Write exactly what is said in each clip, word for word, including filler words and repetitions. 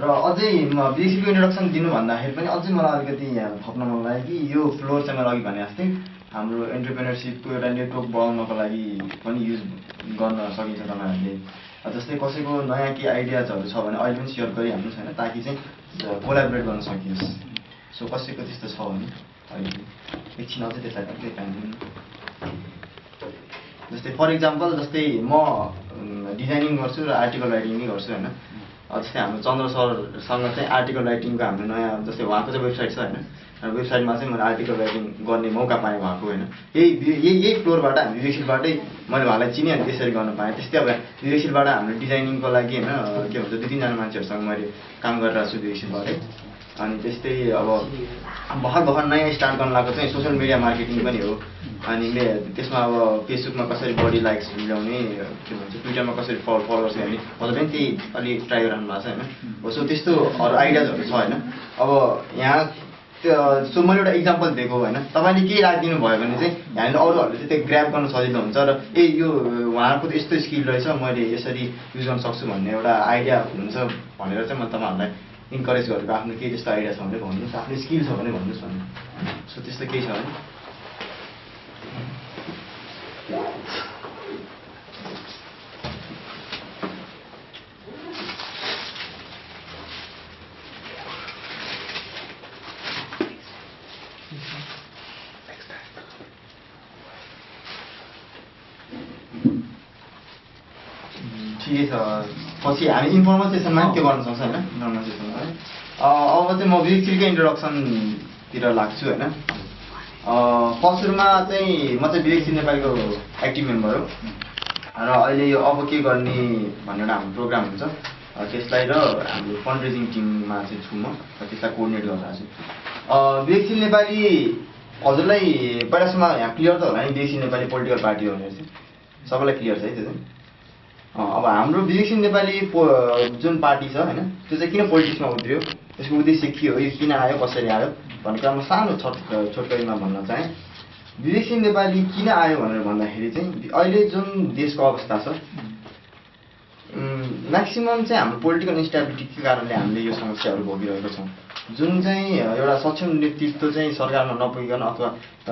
र अझै बेसिकको इन्ट्रोडक्सन दिनु भन्दाखेरि पनि अझै मलाई अलिकति यहाँ थप्न मन लाग्यो कि यो फ्लोर चाहिँ मैले अघि भने जस्तै हाम्रो एन्टरप्रेन्योरसिपको एउटा नेटवर्क बढाउनको लागि पनि युज गर्न सकिन्छ तपाईँहरूले। जस्तै कसैको नयाँ केही आइडियाजहरू छ भने अहिले पनि सेयर गरिहाल्नुहोस् होइन, ताकि चाहिँ कोलाबोरेट गर्न सकियोस्। सो कसैको त्यस्तो छ भने अहिले एकछिन अझै त्यसलाई कति टाइम दिनु। जस्तै फर इक्जाम्पल जस्तै म डिजाइनिङ गर्छु र आर्टिकल राइटिङ नै गर्छु होइन। जस्तै हाम्रो चन्द्र सरसँग चाहिँ आर्टिकल राइटिङको हाम्रो नयाँ जस्तै उहाँको चाहिँ वेबसाइट छ होइन, वेबसाइटमा चाहिँ मैले आर्टिकल राइटिङ गर्ने मौका पाएँ उहाँको होइन। यही यही यही फ्लोरबाट हामी विवेकशीलबाटै मैले उहाँलाई चिने अनि त्यसरी गर्न पाएँ। त्यस्तै अब विवेकशीलबाट हाम्रो डिजाइनिङको लागि होइन के भन्छ दुई तिनजना मान्छेहरूसँग मैले काम गरिरहेको छु विवेकशीलबाटै। अनि त्यस्तै अब भर्खर भर्खर नयाँ स्टार्ट गर्न लागेको चाहिँ सोसियल मिडिया मार्केटिङ पनि हो। अनि त्यसमा अब फेसबुकमा कसरी बढी लाइक्स ल्याउने, के भन्छ ट्विटरमा कसरी फलो फलोवर्स ल्याउने, मलाई पनि त्यही अलिक ट्राई गरिरहनु भएको छ होइन। सो त्यस्तो अरू आइडियाजहरू छ होइन। अब यहाँ सो मैले एउटा इक्जाम्पल दिएको होइन, तपाईँले केही राखिदिनु भयो भने चाहिँ हामीले अरूहरूले चाहिँ त्यो ग्राब गर्न सजिलो हुन्छ र ए यो उहाँको त यस्तो स्किल रहेछ मैले यसरी युज गर्न सक्छु भन्ने एउटा आइडिया हुन्छ भनेर चाहिँ म तपाईँहरूलाई इन्करेज गरेको। आफ्नो केही त्यस्तो आइडिया छ भने भन्नुहोस्, आफ्नो स्किल छ भने भन्नुहोस् भन्नु। सो त्यस्तो केही छ भने ठिकै छ। पछि हामी इन्फर्मल सेसनमा के गर्न सक्छ होइन, इन्फर्मल सेसनमा है। अब चाहिँ म विवेकशीलकै इन्ट्रोडक्सनतिर लाग्छु होइन। फर्स्टमा चाहिँ म चाहिँ विवेकशील नेपालीको एक्टिभ मेम्बर हो र अहिले यो अब के गर्ने भन्ने एउटा हाम्रो प्रोग्राम हुन्छ त्यसलाई र हाम्रो फन्ड रेजिङ टिममा चाहिँ छु म, त्यसलाई कोअर्डिनेट गरिरहेको छु। विवेकशील नेपाली हजुरलाई पहिलासम्म यहाँ क्लियर त होला नि विवेकशील नेपाली पोलिटिकल पार्टी हो भनेर चाहिँ सबैलाई क्लियर छ है त्यो चाहिँ। अब हाम्रो विवेकशील नेपाली जुन पार्टी छ होइन त्यो चाहिँ किन पोलिटिक्समा उत्रियो, त्यसको उद्देश्य के हो, यो किन आयो कसरी आयो भन्ने कुरामा सानो छोट छोटकरीमा भन्न चाहेँ। विवेकशील नेपाली किन आयो भनेर भन्दाखेरि चाहिँ अहिले जुन देशको अवस्था छ म्याक्सिमम चाहिँ हाम्रो पोलिटिकल इन्स्टेबिलिटीको कारणले हामीले यो समस्याहरू भोगिरहेको छौँ। जुन चाहिँ एउटा सक्षम नेतृत्व चाहिँ सरकारमा नपुगिकन अथवा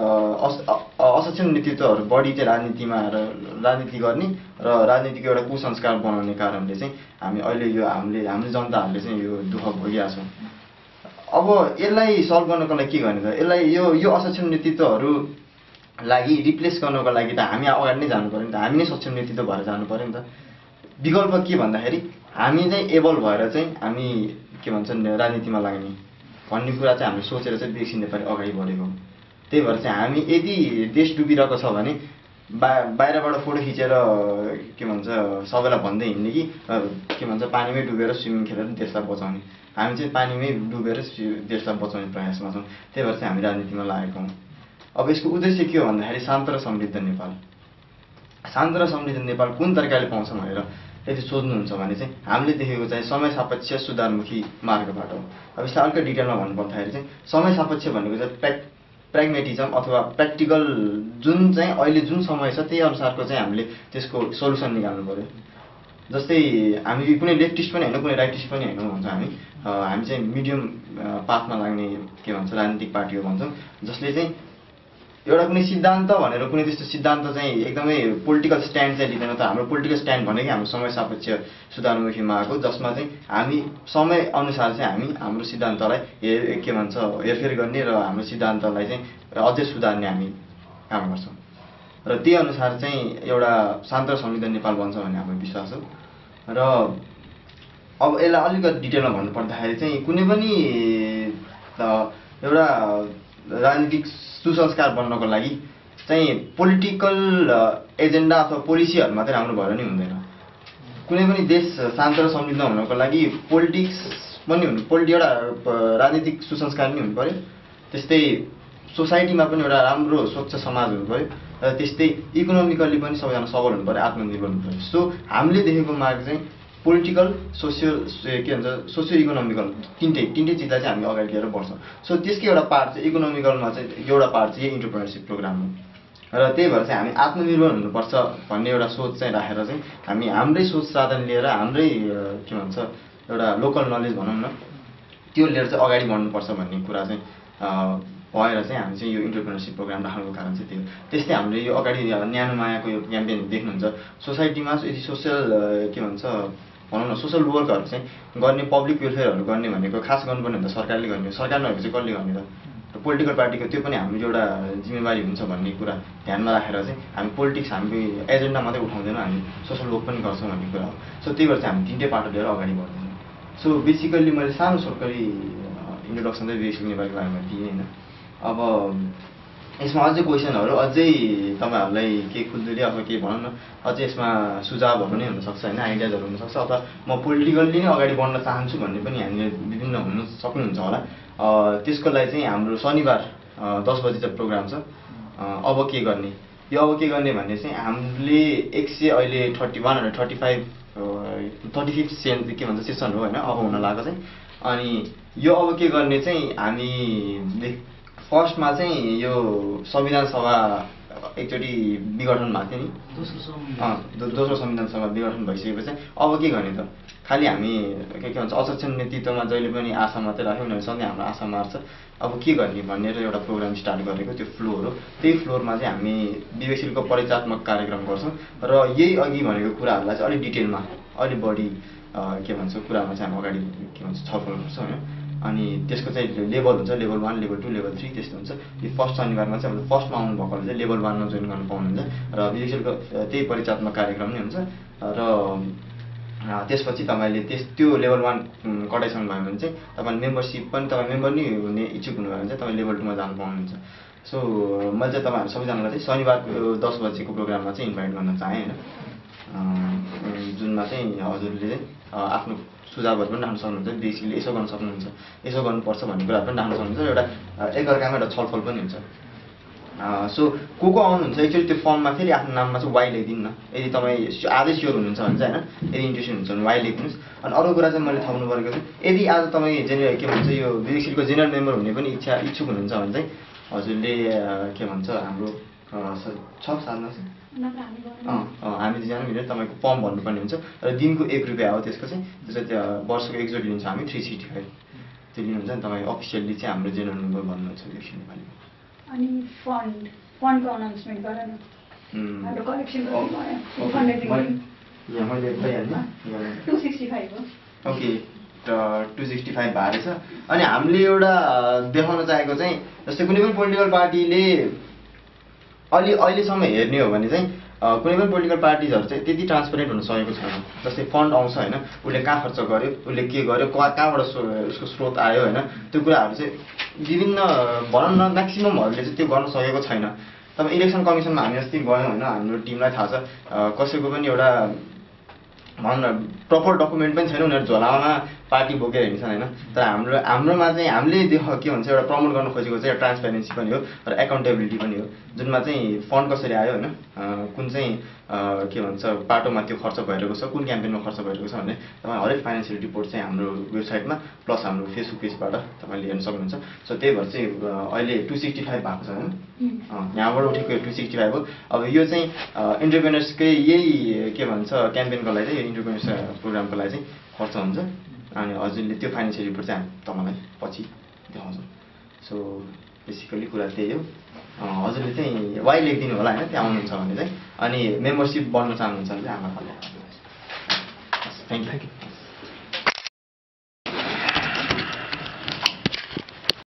असक्षम नेतृत्वहरू बढी चाहिँ राजनीतिमा राजनीति गर्ने र राजनीतिको एउटा कुसंस्कार बनाउने कारणले चाहिँ हामी अहिले यो हामीले हाम्रो जनताहरूले चाहिँ यो दुःख भोगिरहेका छौँ। अब यसलाई सल्भ गर्नको लागि के गर्ने त, यसलाई यो यो असक्षम नेतृत्वहरू लागि रिप्लेस गर्नको लागि त हामी अगाडि नै जानु पऱ्यो नि त, हामी नै सक्षम नेतृत्व भएर जानु पऱ्यो नि त। विकल्प के भन्दाखेरि हामी चाहिँ एबल भएर चाहिँ हामी के भन्छन् राजनीतिमा लाग्ने भन्ने कुरा चाहिँ हामीले सोचेर चाहिँ विवेकशील नेपाली अगाडि बढेको। त्यही भएर चाहिँ हामी यदि देश डुबिरहेको छ भने बा बाहिरबाट फोटो खिचेर के भन्छ सबैलाई भन्दै हिँड्ने कि के भन्छ पानीमै डुबेर स्विमिङ खेलेर देशलाई बचाउने, हामी चाहिँ पानीमै डुबेर देशलाई बचाउने प्रयासमा छौँ। त्यही भएर चाहिँ हामी राजनीतिमा लागेको हौँ। अब यसको उद्देश्य के हो भन्दाखेरि शान्त र समृद्ध नेपाल। शान्त र समृद्ध नेपाल कुन तरिकाले पाउँछ भनेर यदि सोध्नुहुन्छ भने चाहिँ हामीले देखेको चाहिँ समय सापेक्ष सुधारमुखी मार्गबाट हो। अब यसलाई अर्को डिटेलमा भन्नुपर्दाखेरि चाहिँ समय सापेक्ष भनेको चाहिँ प्र्याक प्र्याग्मेटिजम अथवा प्र्याक्टिकल जुन चाहिँ अहिले जुन समय छ त्यही अनुसारको चाहिँ हामीले त्यसको सोल्युसन निकाल्नु पऱ्यो। जस्तै हामी कुनै लेफ्टिस्ट पनि होइन कुनै राइटिस्ट पनि होइन भन्छ हामी हामी चाहिँ मिडियम पाथमा लाग्ने के भन्छ राजनीतिक पार्टी हो भन्छौँ, जसले चाहिँ एउटा कुनै सिद्धान्त भनेर कुनै त्यस्तो सिद्धान्त चाहिँ एकदमै पोलिटिकल स्ट्यान्ड चाहिँ लिँदैन त। हाम्रो पोलिटिकल स्ट्यान्ड भनेकै हाम्रो समय सापेक्ष सुधारमुखीमा आएको, जसमा चाहिँ हामी समय अनुसार चाहिँ हामी हाम्रो सिद्धान्तलाई हे के भन्छ हेरफेर गर्ने र हाम्रो सिद्धान्तलाई चाहिँ अझै सुधार्ने हामी काम गर्छौँ र त्यही अनुसार चाहिँ एउटा शान्त र समृद्ध नेपाल बन्छ भन्ने हाम्रो विश्वास हो। र अब यसलाई अलिकति डिटेलमा भन्नुपर्दाखेरि चाहिँ कुनै पनि एउटा राजनीतिक सुसंस्कार बन्नको लागि चाहिँ पोलिटिकल एजेन्डा अथवा पोलिसीहरू मात्रै राम्रो भएर नि हुँदैन। कुनै पनि देश शान्त र समृद्ध हुनको लागि पोलिटिक्स पनि हुनु पोलिटि एउटा राजनीतिक सुसंस्कार पनि हुनु पऱ्यो, त्यस्तै सोसाइटीमा पनि एउटा राम्रो स्वच्छ समाज हुनु पऱ्यो र त्यस्तै इकोनोमिकल्ली पनि सबैजना सबल हुनु पऱ्यो, आत्मनिर्भर हुनु पऱ्यो। सो हामीले देखेको मार्ग चाहिँ पोलिटिकल सोसियल के भन्छ सोसियो इकोनोमिकल तिनटै तिनटै चिजलाई चाहिँ हामी अगाडि लिएर बढ्छौँ। सो त्यसकै एउटा पार्ट चाहिँ इकोनोमिकलमा चाहिँ एउटा पार्ट चाहिँ यही इन्टरप्रेन्योरसिप प्रोग्राम हो र त्यही भएर चाहिँ हामी आत्मनिर्भर हुनुपर्छ भन्ने एउटा सोच चाहिँ राखेर चाहिँ हामी हाम्रै सोच साधन लिएर हाम्रै के भन्छ एउटा लोकल नलेज भनौँ न त्यो लिएर चाहिँ अगाडि बढ्नुपर्छ भन्ने कुरा चाहिँ भएर चाहिँ हामी चाहिँ यो इन्टरप्रेनरसिप प्रोग्राम राख्नुको कारण चाहिँ त्यो त्यस्तै हामीले यो अगाडि न्यानो मायाको यो क्याम्पेन देख्नुहुन्छ सोसाइटीमा यदि सोसियल के भन्छ भनौँ न सोसल वर्कहरू चाहिँ गर्ने पब्लिक वेलफेयरहरू गर्ने भनेको खास गर्नुपर्ने हुन्छ सरकारले गर्ने हो सरकार नभएको चाहिँ कसले गर्ने त पोलिटिकल पार्टीको त्यो पनि हाम्रो एउटा जिम्मेवारी हुन्छ भन्ने कुरा ध्यानमा राखेर चाहिँ हामी पोलिटिक्स हामी एजेन्डा मात्रै उठाउँदैनौँ हामी सोसल वर्क पनि गर्छौँ भन्ने कुरा हो सो त्यही भएर चाहिँ हामी तिनटै पाटो लिएर अगाडि बढ्दैछौँ सो बेसिकल्ली मैले सानो छोटकरी इन्ट्रोडक्सन चाहिँ बेसिक नेपालीको बारेमा दिएँ होइन अब यसमा अझै क्वेसनहरू अझै तपाईँहरूलाई केही खुल्दुली अथवा केही भनौँ न अझै यसमा सुझावहरू नै हुनसक्छ होइन आइडियाजहरू हुनसक्छ अथवा म पोलिटिकल्ली नै अगाडि बढ्न चाहन्छु भन्ने पनि हामीले विभिन्न हुन सक्नुहुन्छ होला त्यसको लागि चाहिँ हाम्रो शनिबार दस बजी चाहिँ प्रोग्राम छ अब के गर्ने यो अब के गर्ने भन्ने चाहिँ हामीले एक सय अहिले thirty one hundred thirty five thirty fifth सेन के भन्छ सेसन हो होइन अब हुन लागेको चाहिँ अनि यो अब के गर्ने चाहिँ हामीले फर्स्टमा चाहिँ यो संविधान सभा एकचोटि विघटन भएको थियो नि दोस्रो संविधान सभा विघटन भइसकेपछि चाहिँ अब के गर्ने त खालि हामी के के भन्छ असक्षम नेतृत्वमा जहिले पनि आशा मात्रै राख्यौँ भने सधैँ हाम्रो आशा मार्छ अब के गर्ने भनेर एउटा प्रोग्राम स्टार्ट गरेको त्यो फ्लोर हो त्यही फ्लोरमा चाहिँ हामी विवेकशीलको परिचयात्मक कार्यक्रम गर्छौँ र यही अघि भनेको कुराहरूलाई चाहिँ अलिक डिटेलमा अलिक बढी के भन्छ कुरामा चाहिँ हामी अगाडि के भन्छ छलफल गर्छौँ होइन अनि त्यसको चाहिँ लेभल हुन्छ level one level two level three त्यस्तो हुन्छ यो फर्स्ट शनिबारमा चाहिँ अब फर्स्टमा आउनुभएकोले चाहिँ लेभल वानमा जोइन गर्न पाउनुहुन्छ र विवेकशीलको त्यही परिचयात्मक कार्यक्रम नै हुन्छ र त्यसपछि तपाईँले त्यस त्यो लेभल वान कटाइसक्नु भयो भने चाहिँ तपाईँले मेम्बरसिप पनि तपाईँ मेम्बर नै हुने इच्छुक हुनुभयो भने चाहिँ तपाईँ लेभल टूमा जानु पाउनुहुन्छ सो मैले चाहिँ तपाईँहरू सबैजनालाई चाहिँ शनिबारको दस बजेको प्रोग्राममा चाहिँ इन्भाइट गर्न चाहेँ होइन जुनमा चाहिँ हजुरले चाहिँ आफ्नो सुझावहरू पनि राख्न सक्नुहुन्छ बेसिकली यसो गर्न सक्नुहुन्छ यसो गर्नुपर्छ भन्ने कुराहरू पनि राख्न सक्नुहुन्छ एउटा एकअर्कामा एउटा छलफल पनि हुन्छ सो को को आउनुहुन्छ एक्चुअली त्यो फर्ममा फेरि आफ्नो नाममा चाहिँ वाइ लेखिदिनु न यदि तपाईँ आजै स्योर हुनुहुन्छ भने चाहिँ होइन यदि इन्ट्रेस्ट हुन्छ भने वाइ लेखिदिनुहोस् अनि अरू कुरा चाहिँ मैले थाप्नु परेको चाहिँ यदि आज तपाईँ जेनरल के भन्छ यो विवेकशीलको जेनरल मेम्बर हुने पनि इच्छा इच्छुक हुनुहुन्छ भने चाहिँ हजुरले के भन्छ हाम्रो छ साथमा हामी दुईजना मिलेर तपाईँको फर्म भर्नुपर्ने हुन्छ र दिनको एक रुपियाँ हो त्यसको चाहिँ त्यो चाहिँ वर्षको एकचोटि लिन्छ हामी थ्री सिक्सटी फाइभ त्यो लिनुहुन्छ नि तपाईँ अफिसियल्ली चाहिँ हाम्रो जेनरल मेम्बर भन्नुहुन्छ विवेकशील नेपालीको अनि फन्ड फन्डको अनाउन्समेन्ट गर न हाम्रो कलेक्सन यहाँ मैले भइहाल्नु टु सिक्सटी फाइभ हो ओके टु सिक्सटी फाइभ भएको रहेछ अनि हामीले एउटा देखाउन चाहेको चाहिँ जस्तै कुनै पनि पोलिटिकल पार्टीले अलि अहिलेसम्म हेर्ने हो भने चाहिँ कुनै पनि पोलिटिकल पार्टिजहरू चाहिँ त्यति ट्रान्सपेरेन्ट हुन सकेको छैन जस्तै फन्ड आउँछ होइन उसले कहाँ खर्च गर्यो उसले के गर्यो कहाँबाट उसको स्रोत आयो होइन त्यो कुराहरू चाहिँ विभिन्न भनौँ न म्याक्सिममहरूले चाहिँ त्यो गर्न सकेको छैन तपाईँ इलेक्सन कमिसनमा हामी अस्ति गयौँ होइन हाम्रो टिमलाई थाहा छ कसैको पनि एउटा भनौँ न प्रपर डकुमेन्ट पनि छैन उनीहरू झोलामा पार्टी बोकेर हिँड्छन् होइन तर हाम्रो हाम्रोमा चाहिँ हामीले देख के भन्छ एउटा प्रमोट गर्न खोजेको चाहिँ एउटा ट्रान्सपेरेन्सी पनि हो र एकाउन्टेबिलिटी पनि हो जुनमा चाहिँ फन्ड कसरी आयो होइन कुन चाहिँ के भन्छ पाटोमा त्यो खर्च भइरहेको छ कुन क्याम्पेनमा खर्च भइरहेको छ भने तपाईँ हरेक फाइनेन्सियल रिपोर्ट चाहिँ हाम्रो वेबसाइटमा प्लस हाम्रो फेसबुक पेजबाट तपाईँले हेर्न सक्नुहुन्छ सो त्यही भएर चाहिँ अहिले टु सिक्सटी फाइभ भएको छ होइन यहाँबाट उठेको टु सिक्सटी फाइभ हो अब यो चाहिँ इन्टरप्रेनर्सकै यही के भन्छ क्याम्पेनको लागि चाहिँ इन्टरप्रेनर्स प्रोग्रामको लागि चाहिँ खर्च हुन्छ अनि हजुरले त्यो फाइनेन्सियल रिपोर्ट चाहिँ तपाईँलाई पछि देखाउँछौँ सो बेसिकली कुरा त्यही हो हजुरले चाहिँ वाइ लेखिदिनु होला होइन त्यहाँ आउनुहुन्छ भने चाहिँ अनि मेम्बरसिप बन्न चाहनुहुन्छ भने चाहिँ हाम्रो थ्याङ्क यू